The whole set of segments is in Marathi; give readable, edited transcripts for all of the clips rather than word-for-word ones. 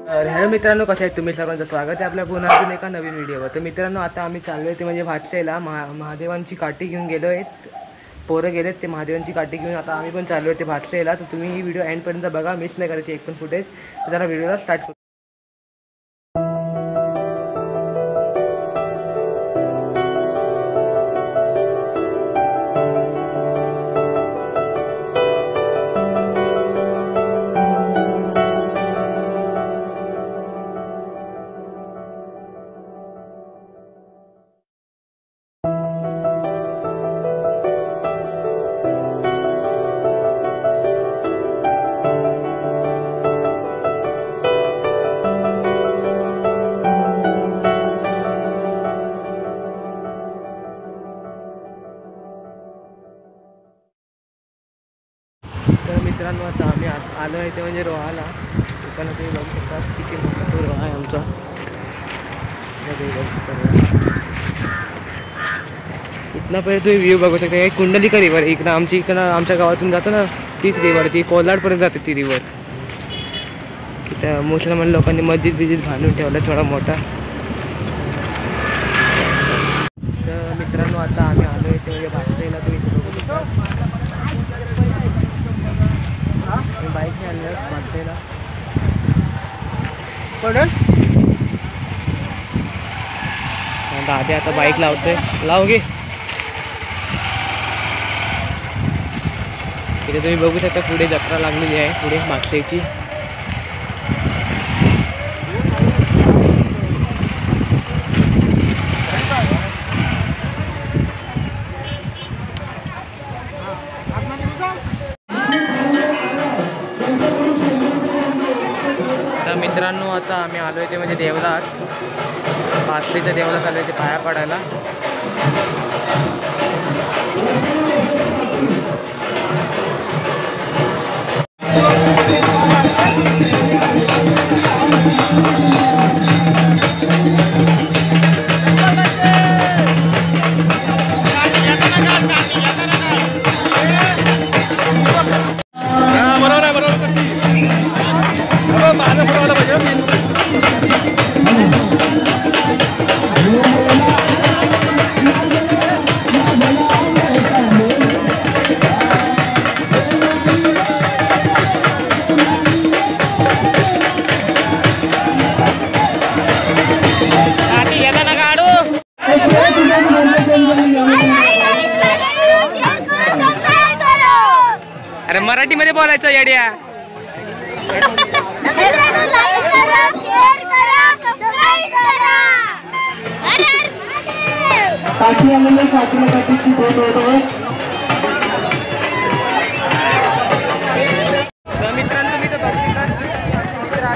हॅलो मित्रांनो, कसे आहेत तुम्ही? सर्वांचं स्वागत आहे आपल्या पुन्हा अजून एका नवीन व्हिडिओवर. तर मित्रांनो, आता आम्ही चाललो आहे ते म्हणजे भातशेला महादेवांची काठी घेऊन गेलो आहेत. पोरं गेलेत ते महादेवांची काठी घेऊन. आता आम्ही पण चाललो आहे ते भातशेला. तर तुम्ही ही व्हिडिओ एंडपर्यंत बघा, मिस नाही करायची एक पण फुटेज. तर जरा व्हिडिओला स्टार्ट करू. तर मित्रांनो, आता आम्ही आलो आहे ते म्हणजे रोहाला. दुकानात तुम्ही बघू शकता किती मोठा तो रोहा आहे आमचा. इथनं पहिले तुम्ही व्ह्यू बघू शकता. एक कुंडलिका रिवर इकडं आमच्या गावातून जातो ना, तीच रिवर, ती कोल्हाडपर्यंत जाते ती रिवर. तिथं मुसलमान लोकांनी मस्जिद बांधून ठेवला थोडा मोठा. तर मित्रांनो, आता आम्ही आलो आहे ते म्हणजे भातशेला. तुम्ही बघू शकता बाईकने आणलं भातशेला. दादा आता बाईक लावतोय. लाव घे. इथे तुम्ही बघू शकता पुढे जत्रा लागलेली आहे, पुढे मागच्याची. तर मित्रांनो, आता आम्ही आलो आहे ते म्हणजे देवळात, पाचलीच्या देवळात आलो आहे ते पाया पडायला. अरे मराठीमध्ये बोलायचं येड्या. मित्रांनो, तुम्ही तर बघू शकता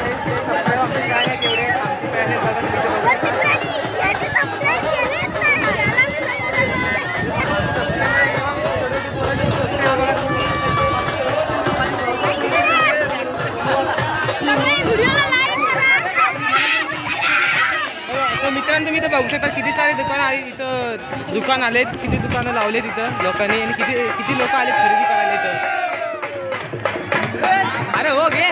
मित्रांनो, तुम्ही तर बघू शकता किती सारे दुकान आले इथं. दुकान आलेत, किती दुकानं लावलेत इथं लोकांनी, आणि किती लोक आले खरेदी करायला इथं. अरे हो घे.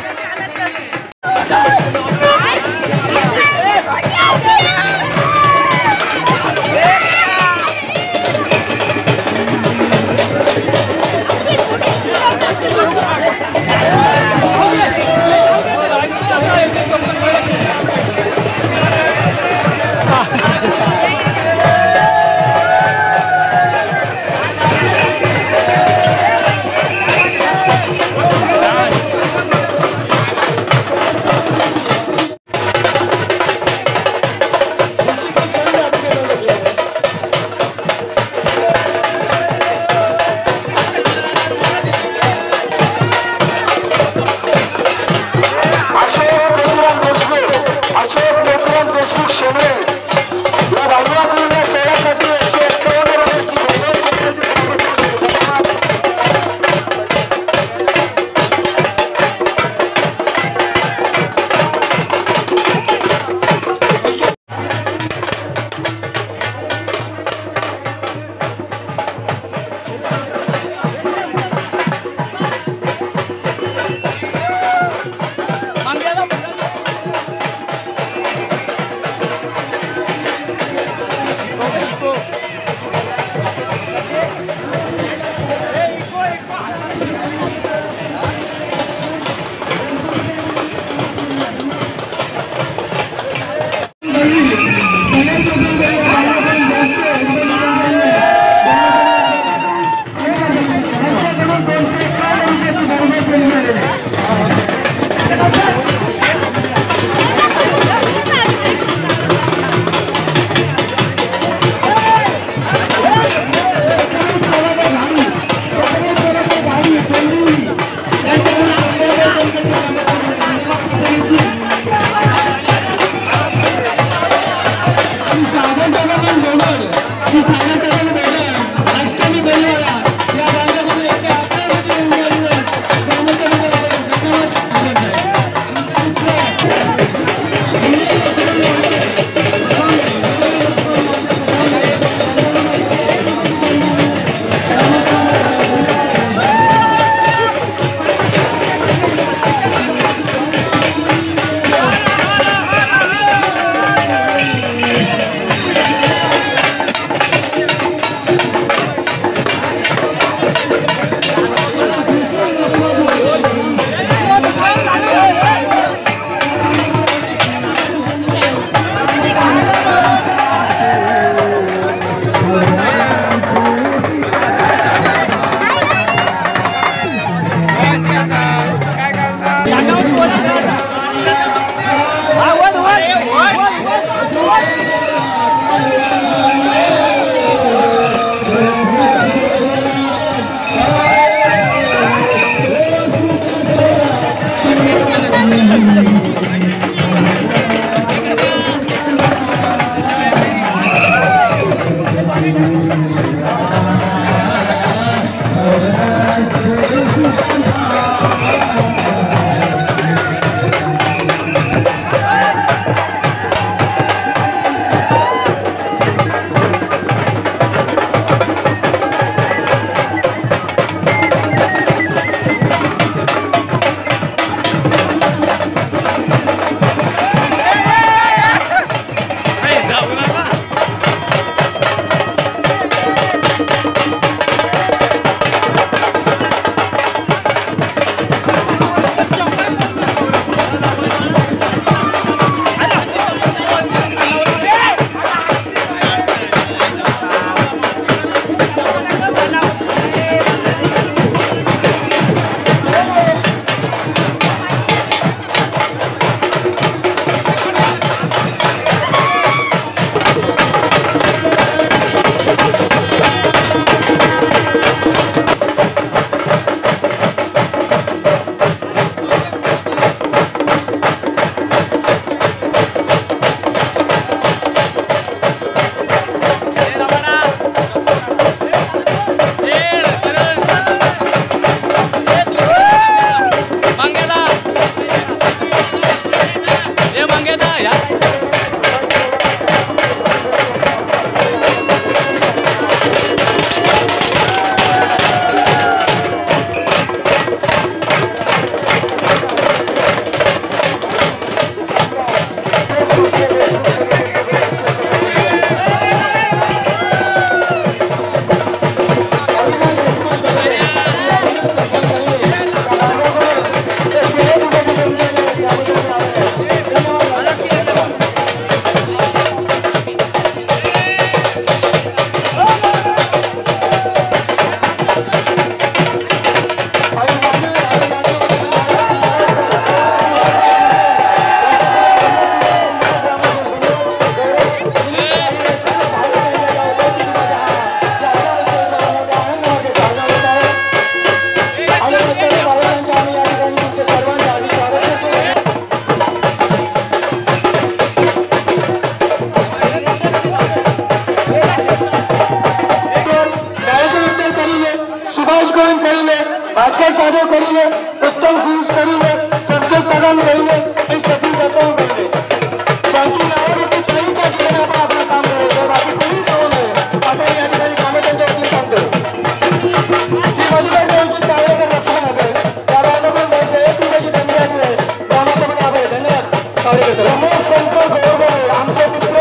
करिए, उत्तम चीज करिए, सबके कदम करिए, सभी कदम करिए। बाकी नावाने की सही का घेरा आपण आपलं काम करायचं, बाकी कोणी करू नये. आपण या ठिकाणी कामे त्यांच्या वतीने काम करू. जी मधुकर देवची त्यावेळेला रक्षण आहे त्यावेळेला पण द्यायचं आहे ती त्याची धन्यवाद आहे कामाचं पण आपण धन्यवाद. रमेश शंकर गोरगरे आमचे मित्र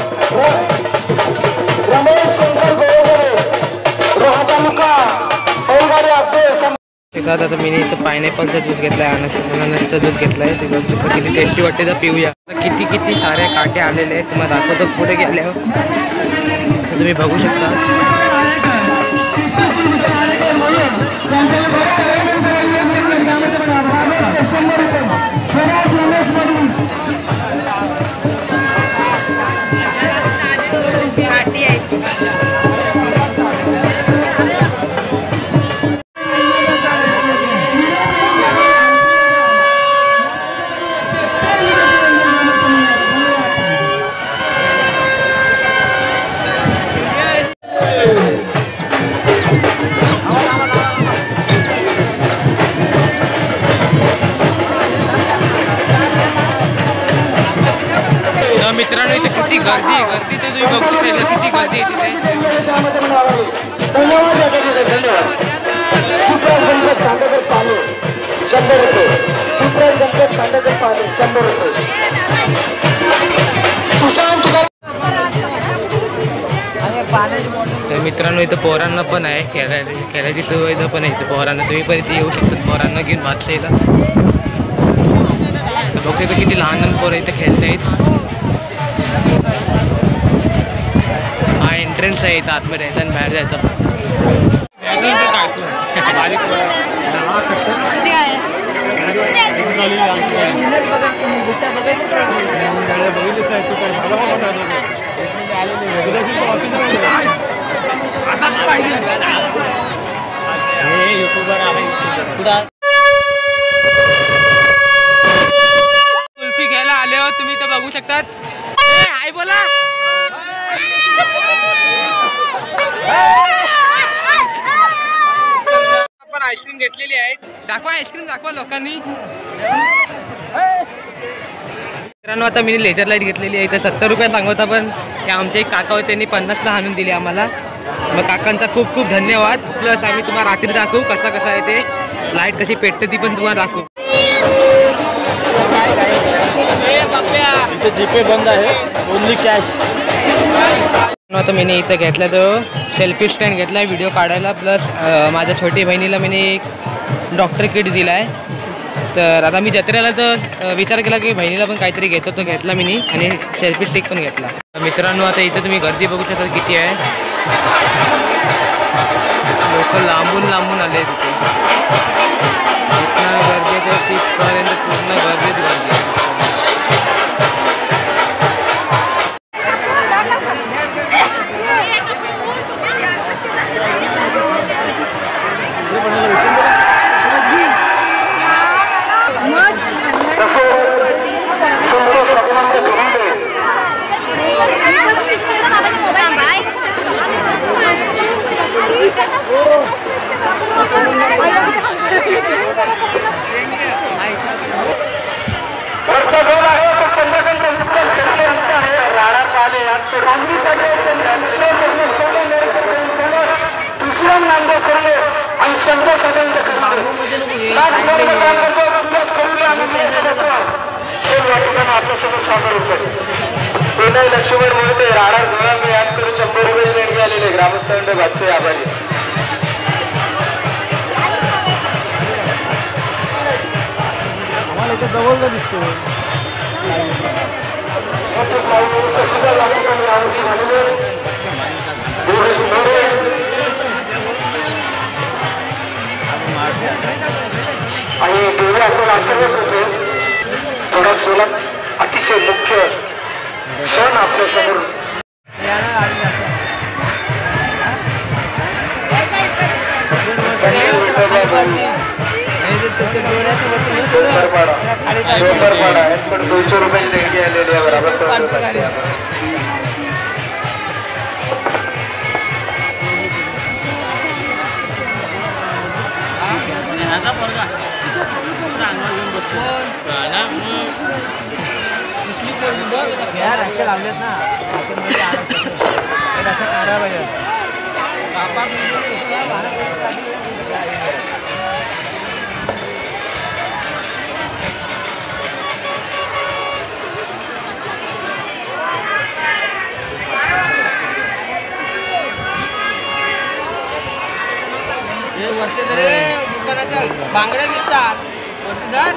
रमेश शंकर गोरगरे रोहा तालुका बैलगाडी अध्यक्ष. आता मी इथं पायनॅपलचा ज्यूस घेतलाय, अननसचा ज्यूस घेतलाय. ते बघू शकता किती टेस्टी वाटते तर पिऊया. किती किती सारे काटे आलेले आहेत तुम्हाला दाखवतो पुढे गेल्यावर. तर तुम्ही बघू शकता. मित्रांनो इथे किती गर्दी तर तुम्ही बघू शकता किती गर्दी आहे तिथे. तर मित्रांनो इथं पोरांना पण आहे खेळायची सुविधा पण आहे इथं पोरांना. तुम्ही पण इथे येऊ शकता पोरांना घेऊन भातशेला. तर बघतो इथं किती लहान लहान पोरं इथे खेळतायत. हा एंट्रन्स आहे इथं आतमध्ये यायचा आणि बाहेर जायचं. कुल्फी घ्यायला आले हो तुम्ही तर बघू शकतात. हाय बोला. आपण आईस्क्रीम घेतलेली आहे. दाखवा आईस्क्रीम दाखवा लोकांनी. मित्रांनो आता मी लेझर लाईट घेतलेली आहे. इथं 70 रुपये सांगत पण की आमचे एक काका होते त्यांनी 50ला आणून दिली आम्हाला. मग काकांचा खूप खूप धन्यवाद. प्लस आम्ही तुम्हाला रात्री दाखवू कसं आहे ते लाईट कशी पेटते ती पण तुम्हाला दाखवू. इथे जीपे बंद आहे, ओनली कॅश. आता मी इथं घेतला तो सेल्फी स्टँड घेतला आहे व्हिडिओ काढायला. प्लस माझ्या छोटी बहिणीला मी एक डॉक्टर किट दिला आहे. तर आता मी जत्रेला तर विचार केला की बहिणीला पण काहीतरी घेतो तो घेतला मी आणि सेल्फी स्टिक पण घेतला. मित्रांनो आता इथं तुम्ही गर्दी बघू शकता किती आहे. लोक लांबून आले तिथे. इतना गर्दी तर तिथपर्यंत पूर्ण गर्दीच गर्दी. लक्ष्मण मोहिते राडा जोरांनी याद करून 100 रुपये देणगी आलेले ग्रामस्थांचे भाजपे आभारी. आम्हाला इथे जवळला दिसतो. आणि देवी आपण आशीर्वाद होते थोडा सोलात अतिशय मुख्य सण आपल्या समोर. डोंगरपाडा 200 रुपयाची देणगी आलेली आहे बरोबर. रस्ते लावलेत ना असं काढायला पाहिजे. वरती तरी दुकानाच्या बांगड्या दिसतात वरती जा.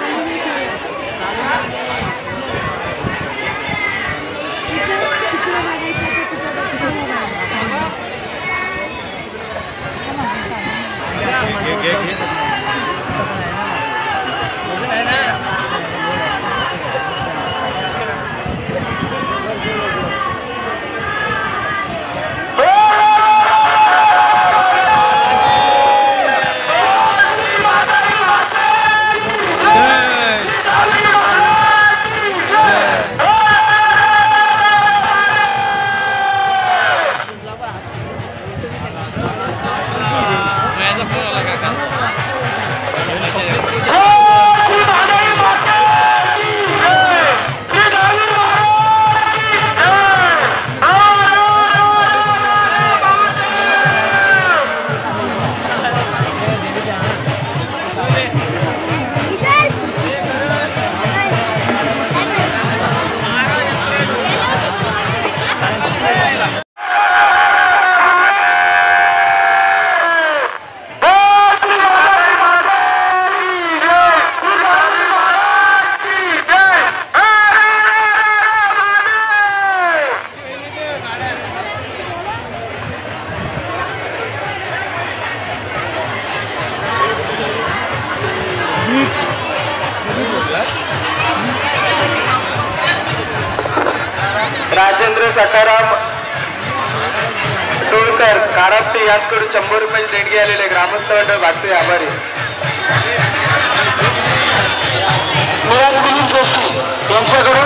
राजेंद्र सकाराम टोळकर काराप्ते याचकडून 100 रुपये देणगी आलेले ग्रामस्थ मंडळ भागचे आभारी. यांच्याकडून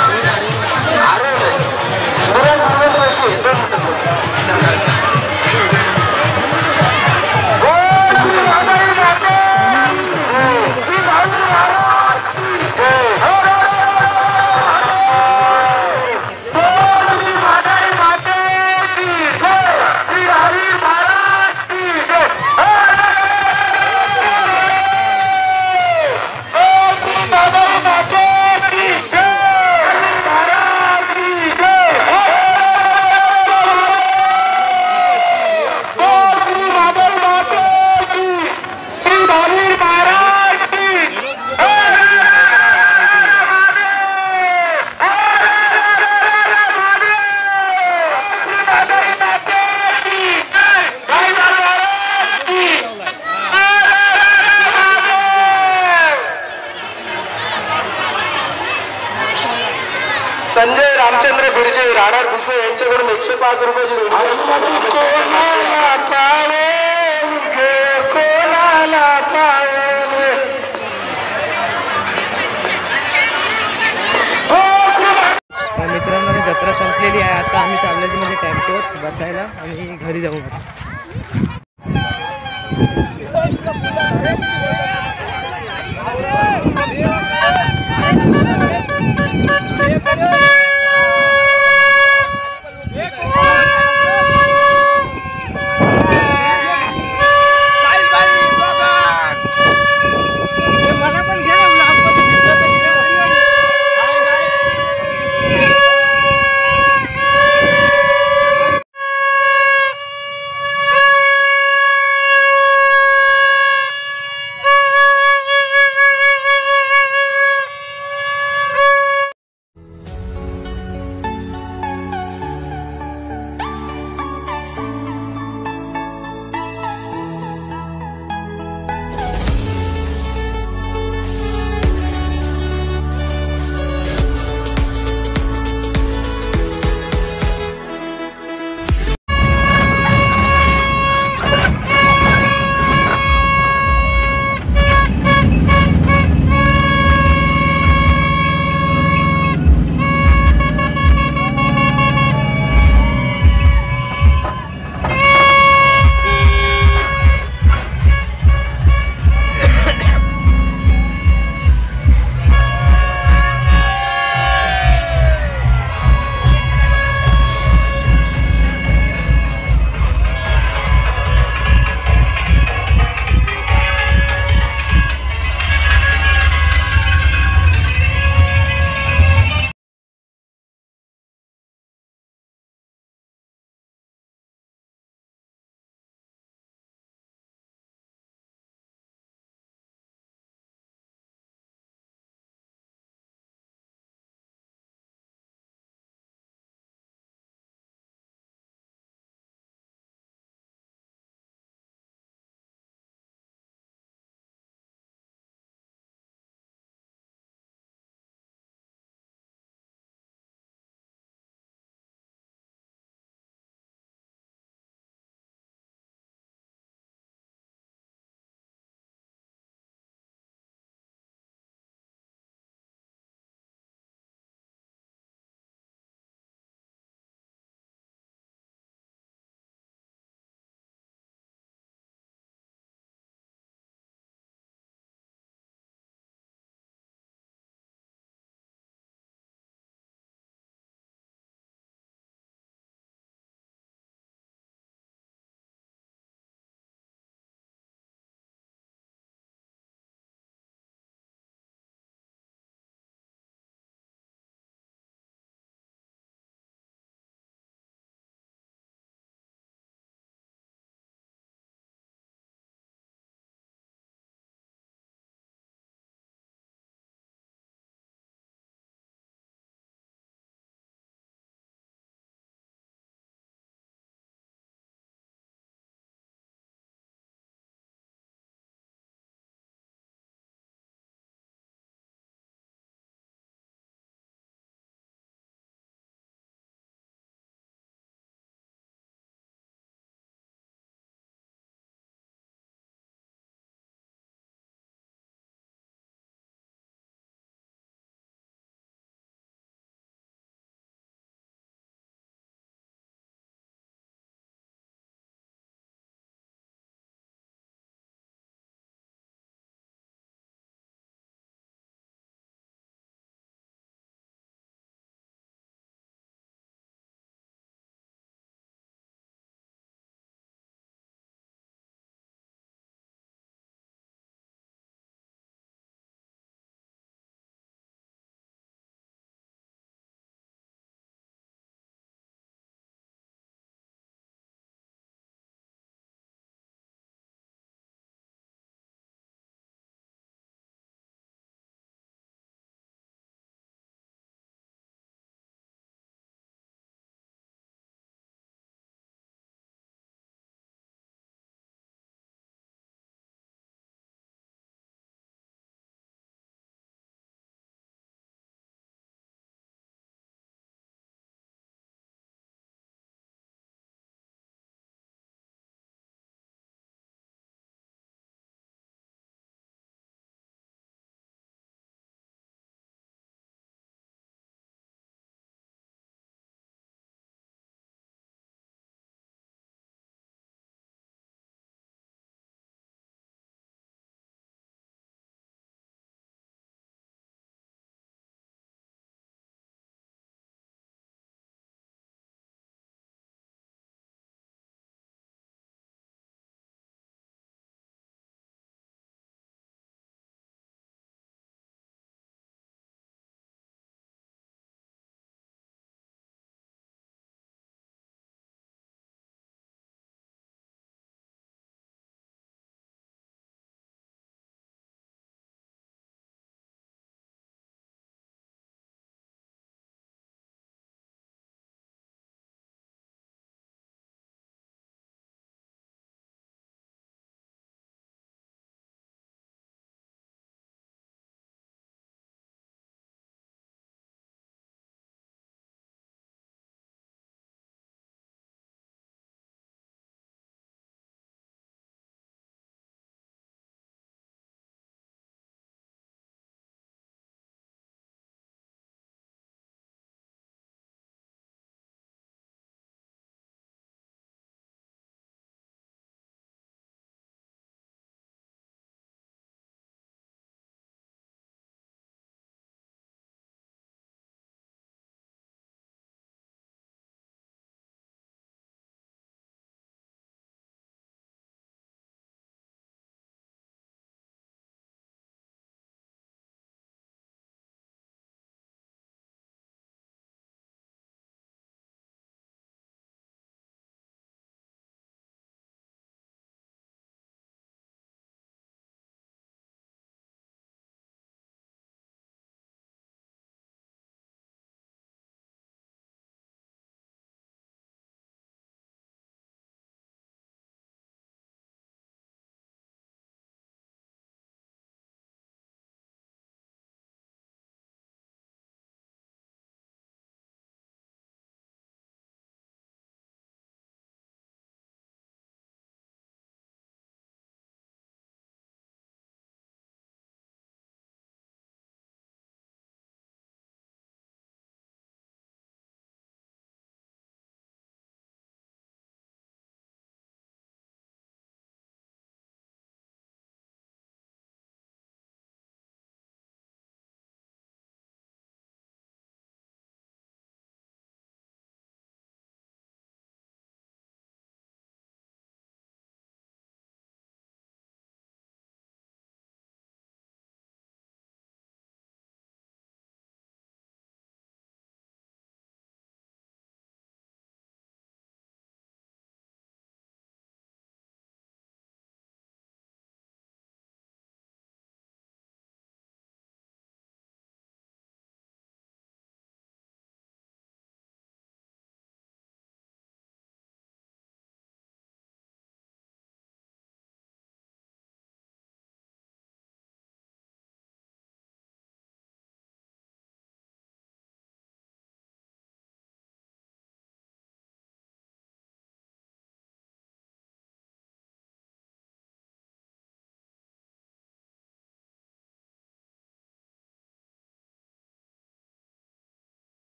संजय रामचंद्र बिरजे राणा भुसे यांच्याकडून 105 रुपयाची मित्रांनो जत्रा संपलेली आहे. आता आम्ही चाललेली म्हणजे टेम्पोत बसायला आणि घरी जाऊ.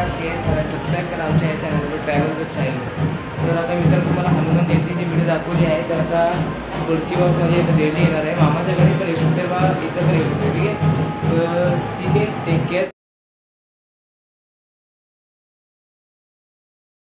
शेअर करा, सबस्क्राईब करा आमच्या या चॅनलवर ट्रॅव्हल विथ साहिल. तर आता मित्रांनो तुम्हाला हनुमान जयंतीची व्हिडिओ दाखवली आहे. तर आता पुढची बाब म्हणजे इथं डेली येणार आहे. मामाच्या घरी पण येऊ शकते बा, इथं पण येऊ शकते. ठीक आहे, तर ठीक आहे, टेक केअर.